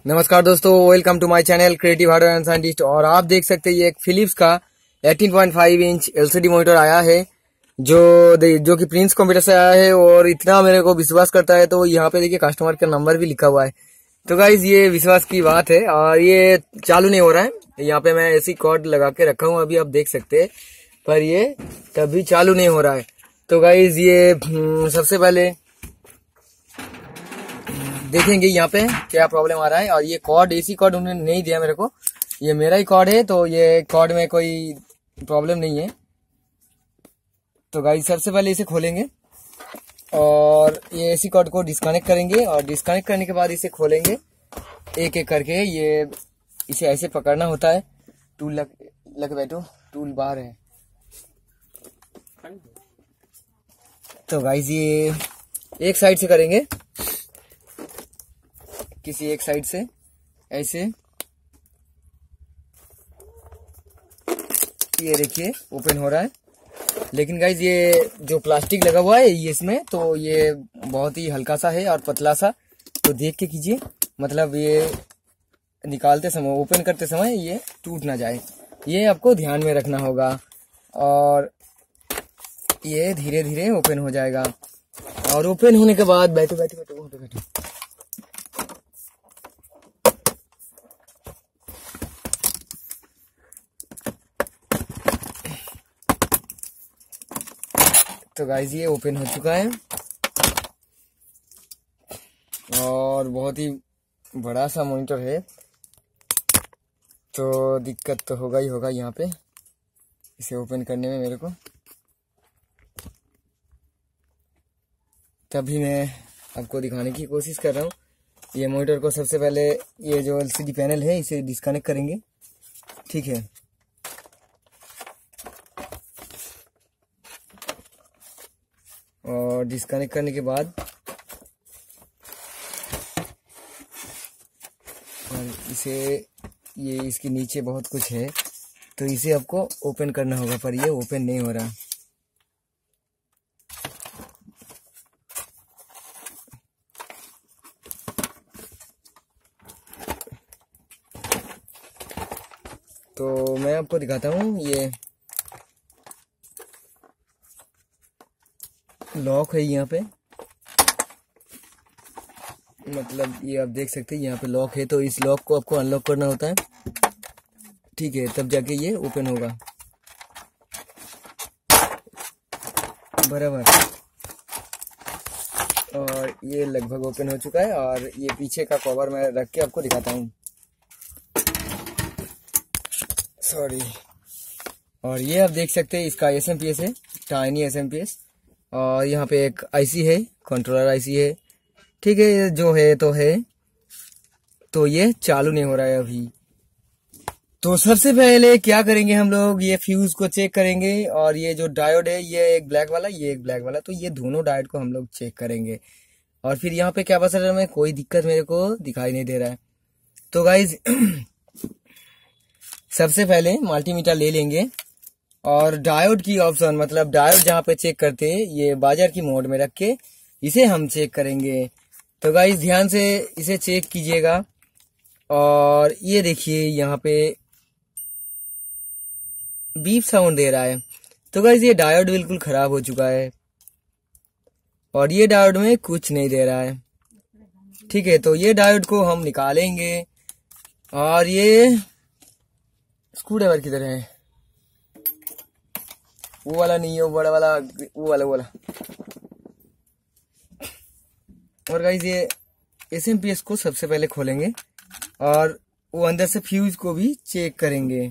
नमस्कार दोस्तों, welcome to my channel creative hardware and scientist. और आप देख सकते हैं ये एक फिलिप्स का 18.5 इंच एलसीडी मॉनिटर आया है जो कि प्रिंस कंप्यूटर से आया है। और इतना मेरे को विश्वास करता है तो यहाँ पे देखिए कस्टमर का नंबर भी लिखा हुआ है। तो गाइज ये विश्वास की बात है। और ये चालू नहीं हो रहा है, यहाँ पे मैं ऐसी कॉर्ड लगा के रखा हूँ, अभी आप देख सकते हैं, पर ये कभी चालू नहीं हो रहा है। तो गाइज ये सबसे पहले देखेंगे यहाँ पे क्या प्रॉब्लम आ रहा है। और ये कॉर्ड एसी कॉर्ड उन्होंने नहीं दिया मेरे को, ये मेरा ही कॉर्ड है, तो ये कॉर्ड में कोई प्रॉब्लम नहीं है। तो गाइस सबसे पहले इसे खोलेंगे और ये एसी कॉर्ड को डिस्कनेक्ट करेंगे। और डिस्कनेक्ट करने के बाद इसे खोलेंगे एक एक करके। ये इसे ऐसे पकड़ना होता है, टूल लग बैठो, टूल बाहर है। तो गाइस ये एक साइड से करेंगे, किसी एक साइड से ऐसे। ये देखिए ओपन हो रहा है, लेकिन गाइज ये जो प्लास्टिक लगा हुआ है ये इसमें, तो ये बहुत ही हल्का सा है और पतला सा, तो देख के कीजिए, मतलब ये निकालते समय, ओपन करते समय ये टूट ना जाए, ये आपको ध्यान में रखना होगा। और ये धीरे धीरे ओपन हो जाएगा। और ओपन होने के बाद बैठो बैठो बैठो बैठो बैठो तो गाइज ये ओपन हो चुका है और बहुत ही बड़ा सा मॉनिटर है, तो दिक्कत तो होगा ही होगा यहाँ पे इसे ओपन करने में मेरे को। तभी मैं आपको दिखाने की कोशिश कर रहा हूँ। ये मॉनिटर को सबसे पहले ये जो एलसीडी पैनल है इसे डिस्कनेक्ट करेंगे, ठीक है। और डिस्कनेक्ट करने के बाद और इसे, ये इसके नीचे बहुत कुछ है, तो इसे आपको ओपन करना होगा, पर ये ओपन नहीं हो रहा। तो मैं आपको दिखाता हूँ, ये लॉक है यहाँ पे, मतलब ये आप देख सकते हैं यहाँ पे लॉक है, तो इस लॉक को आपको अनलॉक करना होता है, ठीक है, तब जाके ये ओपन होगा बराबर। और ये लगभग ओपन हो चुका है। और ये पीछे का कवर मैं रख के आपको दिखाता हूँ, सॉरी। और ये आप देख सकते हैं इसका एसएमपीएस है, टाइनी एसएमपीएस। और यहाँ पे एक आईसी है, कंट्रोलर आईसी है, ठीक है, ये जो है तो है। तो ये चालू नहीं हो रहा है अभी। तो सबसे पहले क्या करेंगे हम लोग, ये फ्यूज को चेक करेंगे। और ये जो डायोड है, ये एक ब्लैक वाला, ये एक ब्लैक वाला, तो ये दोनों डायोड को हम लोग चेक करेंगे। और फिर यहाँ पे कैपेसिटर में कोई दिक्कत मेरे को दिखाई नहीं दे रहा है। तो गाइज सबसे पहले मल्टीमीटर ले लेंगे और डायोड की ऑप्शन, मतलब डायोड जहाँ पे चेक करते हैं, ये बाजार की मोड में रख के इसे हम चेक करेंगे। तो गाइस ध्यान से इसे चेक कीजिएगा। और ये देखिए यहाँ पे बीप साउंड दे रहा है, तो गाइस ये डायोड बिल्कुल खराब हो चुका है और ये डायोड में कुछ नहीं दे रहा है, ठीक है। तो ये डायोड को हम निकालेंगे। और ये स्क्रूड्राइवर की तरह है, वो वाला नहीं है, वो बड़ा वाला, वो वाला। और गाइस ये एसएमपीएस को सबसे पहले खोलेंगे और वो अंदर से फ्यूज को भी चेक करेंगे।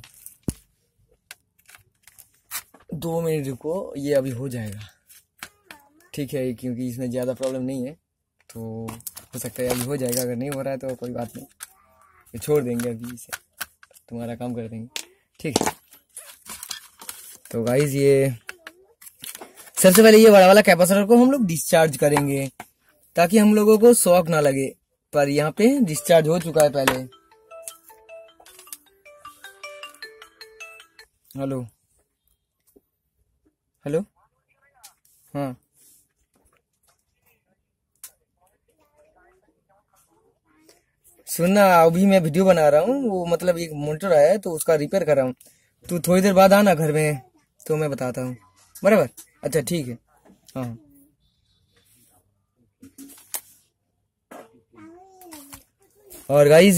2 मिनट रुको, ये अभी हो जाएगा, ठीक है, क्योंकि इसमें ज़्यादा प्रॉब्लम नहीं है, तो हो सकता है अभी हो जाएगा। अगर नहीं हो रहा है तो कोई बात नहीं, ये छोड़ देंगे, अभी इसे तुम्हारा काम कर देंगे, ठीक है। तो गाइज ये सबसे पहले ये बड़ा वाला कैपेसिटर को हम लोग डिस्चार्ज करेंगे ताकि हम लोगों को शॉक ना लगे, पर यहाँ पे डिस्चार्ज हो चुका है पहले। हेलो हेलो, हाँ सुनना, अभी मैं वीडियो बना रहा हूँ, वो मतलब एक मॉनिटर आया है तो उसका रिपेयर कर रहा हूँ। तू थोड़ी देर बाद आना घर में तो मैं बताता हूँ, बराबर? अच्छा ठीक है। हाँ और गाइज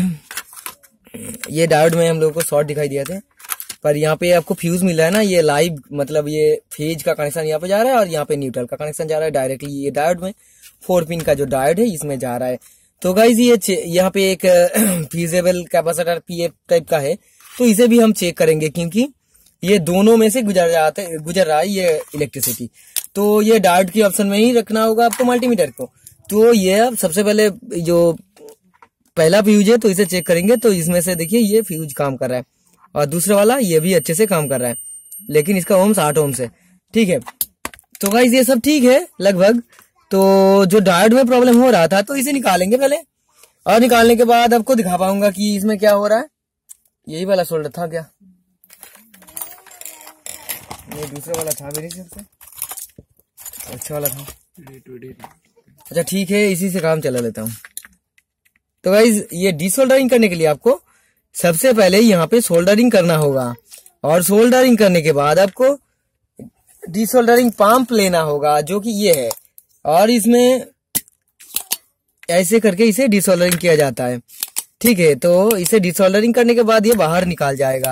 ये डायोड में हम लोग को शॉर्ट दिखाई दिया थे, पर यहाँ पे आपको फ्यूज मिला है ना, ये लाइव मतलब ये फेज का कनेक्शन यहाँ पे जा रहा है और यहाँ पे न्यूट्रल का कनेक्शन जा रहा है डायरेक्टली ये डायोड में। 4 पिन का जो डायोड है इसमें जा रहा है। तो गाइज ये यहाँ पे एक फ्यूजेबल कैपेसिटर पीएफ टाइप का है, तो इसे भी हम चेक करेंगे क्योंकि ये दोनों में से गुजर रहा है ये इलेक्ट्रिसिटी। तो ये डायोड की ऑप्शन में ही रखना होगा आपको मल्टीमीटर को। तो ये अब सबसे पहले जो पहला फ्यूज है तो इसे चेक करेंगे। तो इसमें से देखिए ये फ्यूज काम कर रहा है और दूसरा वाला ये भी अच्छे से काम कर रहा है, लेकिन इसका ओम्स 8 ओम्स है। ठीक है, तो गाइस ये सब ठीक है लगभग। तो जो डायोड में प्रॉब्लम हो रहा था तो इसे निकालेंगे पहले, और निकालने के बाद आपको दिखा पाऊंगा कि इसमें क्या हो रहा है। यही वाला सोल्डर था क्या? ये दूसरा वाला था मेरे हिसाब से, अच्छा वाला था। अच्छा ठीक है, इसी से काम चला लेता हूँ। तो गाइज ये डीसोल्डरिंग करने के लिए आपको सबसे पहले यहाँ पे सोल्डरिंग करना होगा, और सोल्डरिंग करने के बाद आपको डीसोल्डरिंग पंप लेना होगा जो कि ये है, और इसमें ऐसे करके इसे डीसोल्डरिंग किया जाता है। ठीक है, तो इसे डीसोल्डरिंग करने के बाद ये बाहर निकाल जाएगा।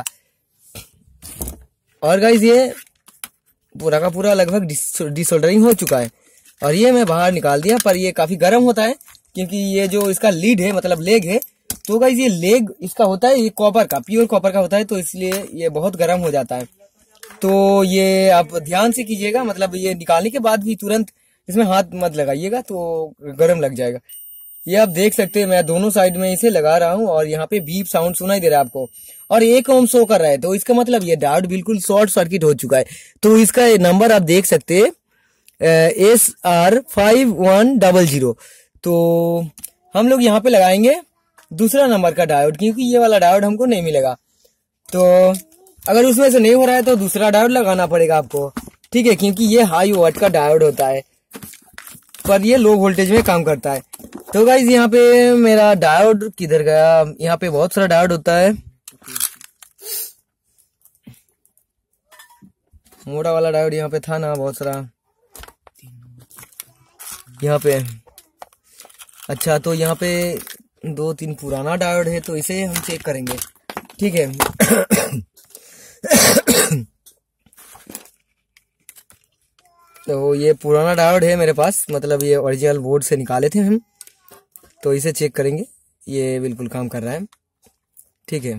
और गाइज ये पूरा का पूरा लगभग डीसोल्डरिंग हो चुका है और ये मैं बाहर निकाल दिया, पर ये काफी गर्म होता है क्योंकि ये जो इसका लीड है मतलब लेग है, तो गाइज ये लेग इसका होता है ये कॉपर का, प्योर कॉपर का होता है, तो इसलिए ये बहुत गर्म हो जाता है। तो ये आप ध्यान से कीजिएगा, मतलब ये निकालने के बाद भी तुरंत इसमें हाथ मत लगाइएगा तो गर्म लग जाएगा। ये आप देख सकते हैं मैं दोनों साइड में इसे लगा रहा हूँ और यहाँ पे बीप साउंड सुनाई दे रहा है आपको, और 1 ओम शो कर रहा है, तो इसका मतलब ये डायोड बिल्कुल शॉर्ट सर्किट हो चुका है। तो इसका नंबर आप देख सकते हैं SR5100। तो हम लोग यहाँ पे लगाएंगे दूसरा नंबर का डायोड, क्योंकि ये वाला डायोड हमको नहीं मिलेगा। तो अगर उसमें से नहीं हो रहा है तो दूसरा डायोड लगाना पड़ेगा आपको। ठीक है, क्योंकि ये हाई वोल्ट का डायोड होता है पर ये लो वोल्टेज में काम करता है। तो गाइज यहाँ पे मेरा डायोड किधर गया? यहाँ पे बहुत सारा डायोड होता है, मोटा वाला डायोड यहाँ पे था ना बहुत सारा यहाँ पे। अच्छा, तो यहाँ पे 2-3 पुराना डायोड है तो इसे हम चेक करेंगे। ठीक है तो ये पुराना डायोड है मेरे पास, मतलब ये ओरिजिनल बोर्ड से निकाले थे हम, तो इसे चेक करेंगे। ये बिल्कुल काम कर रहा है। ठीक है,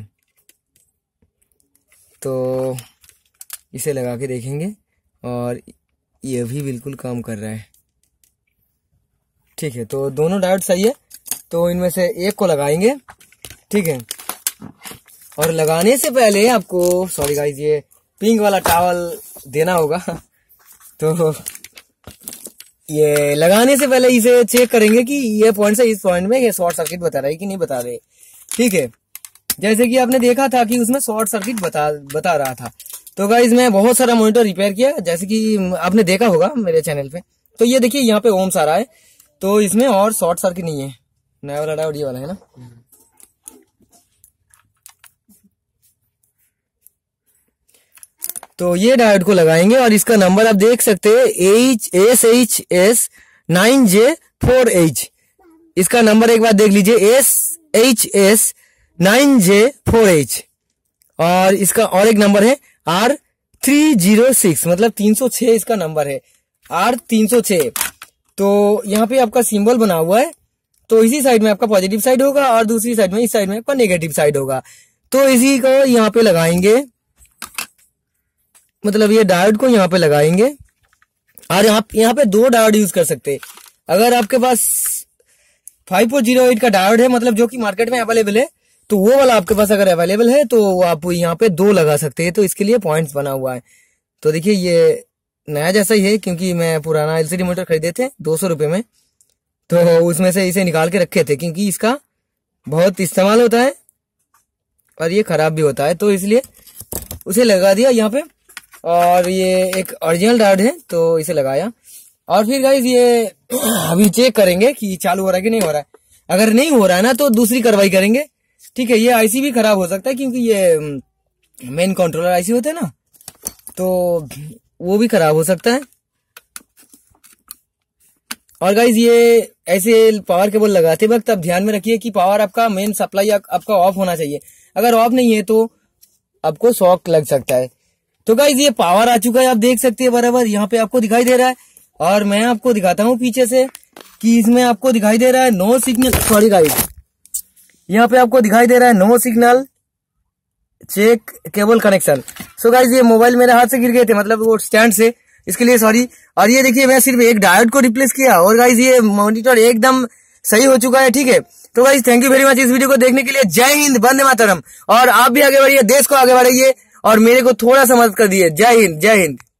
तो इसे लगा के देखेंगे और ये भी बिल्कुल काम कर रहा है। ठीक है, तो दोनों डायोड सही है, तो इनमें से एक को लगाएंगे। ठीक है, और लगाने से पहले आपको सॉरी गाइस ये पिंक वाला टॉवल देना होगा। तो ये लगाने से पहले इसे चेक करेंगे कि ये पॉइंट से इस पॉइंट में ये शॉर्ट सर्किट बता रहा है कि नहीं बता रहे। ठीक है, जैसे कि आपने देखा था कि उसमें शॉर्ट सर्किट बता रहा था। तो गाइस मैं बहुत सारा मॉनिटर रिपेयर किया, जैसे कि आपने देखा होगा मेरे चैनल पे। तो ये देखिए यहाँ पे ओम्स आ रहा है, तो इसमें और शॉर्ट सर्किट नहीं है। नया वाला डायोड ये वाला है ना। तो ये डायोड को लगाएंगे और इसका नंबर आप देख सकते हैं SHS9J4H। इसका नंबर एक बार देख लीजिए, SHS9J4H। और इसका और एक नंबर है R306, मतलब 306 इसका नंबर है, R306। तो यहाँ पे आपका सिंबल बना हुआ है, तो इसी साइड में आपका पॉजिटिव साइड होगा और दूसरी साइड में इस साइड में आपका नेगेटिव साइड होगा। तो इसी को यहाँ पे लगाएंगे, मतलब ये डायोड को यहाँ पे लगाएंगे। और यहाँ पे 2 डायोड यूज कर सकते हैं। अगर आपके पास 5408 का डायोड है, मतलब जो कि मार्केट में अवेलेबल है, तो वो वाला आपके पास अगर अवेलेबल है तो आप यहाँ पे 2 लगा सकते हैं। तो इसके लिए पॉइंट्स बना हुआ है। तो देखिए ये नया जैसा ही है, क्योंकि मैं पुराना एलसीडी मोटर खरीदे थे 200 रुपए में, तो उसमें से इसे निकाल के रखे थे, क्योंकि इसका बहुत इस्तेमाल होता है और ये खराब भी होता है, तो इसलिए उसे लगा दिया यहाँ पे। और ये एक ओरिजिनल डायोड है तो इसे लगाया। और फिर गाइस ये अभी चेक करेंगे कि चालू हो रहा है कि नहीं हो रहा है। अगर नहीं हो रहा है ना तो दूसरी कार्रवाई करेंगे। ठीक है, ये आईसी भी खराब हो सकता है क्योंकि ये मेन कंट्रोलर आईसी होता है ना, तो वो भी खराब हो सकता है। और गाइज ये ऐसे पावर केबल लगाते वक्त आप ध्यान में रखिए कि पावर आपका मेन सप्लाई आपका ऑफ होना चाहिए। अगर ऑफ नहीं है तो आपको शॉक लग सकता है। तो गाइज ये पावर आ चुका है, आप देख सकते हैं बराबर यहाँ पे आपको दिखाई दे रहा है। और मैं आपको दिखाता हूँ पीछे से कि इसमें आपको दिखाई दे रहा है नो सिग्नल, सॉरी गाइज, यहाँ पे आपको दिखाई दे रहा है no signal check cable connection. So guys ये मोबाइल मेरे हाथ से गिर गए थे, मतलब वो स्टैंड से, इसके लिए सॉरी। और ये देखिए मैं सिर्फ एक डायोड को रिप्लेस किया और गाइज ये मॉनिटर एकदम सही हो चुका है। ठीक है, तो guys thank you very much इस वीडियो को देखने के लिए। जय हिंद, वंदे मातरम। और आप भी आगे बढ़िए, देश को आगे बढ़ाइए और मेरे को थोड़ा सा मदद कर दिए। जय हिंद, जय हिंद।